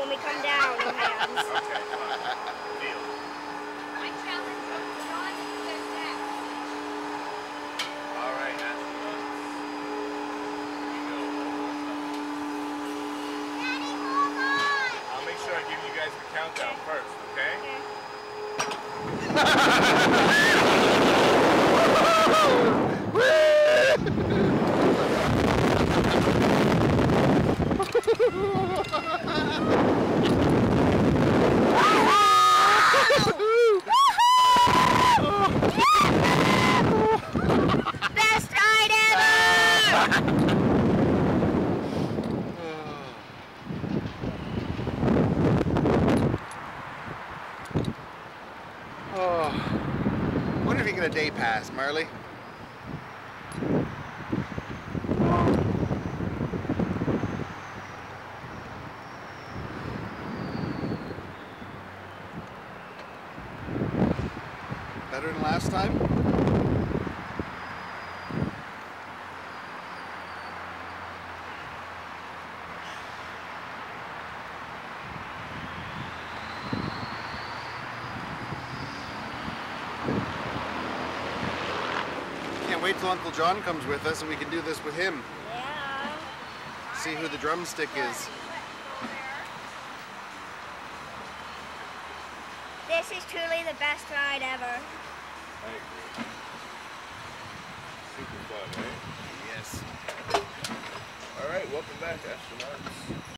when we come down, no hands. Okay, fine. Deal. I challenge John to the next. All right, astronauts. Here you go. Daddy, hold on! I'll make sure I give you guys the countdown first, okay? Best ride ever! Oh, wonder if you get a day pass, Marley. Better than last time? Can't wait till Uncle John comes with us and we can do this with him. Yeah. See who the drumstick is. This is truly the best ride ever. I agree. Super fun, right? Yes. All right, welcome back, astronauts.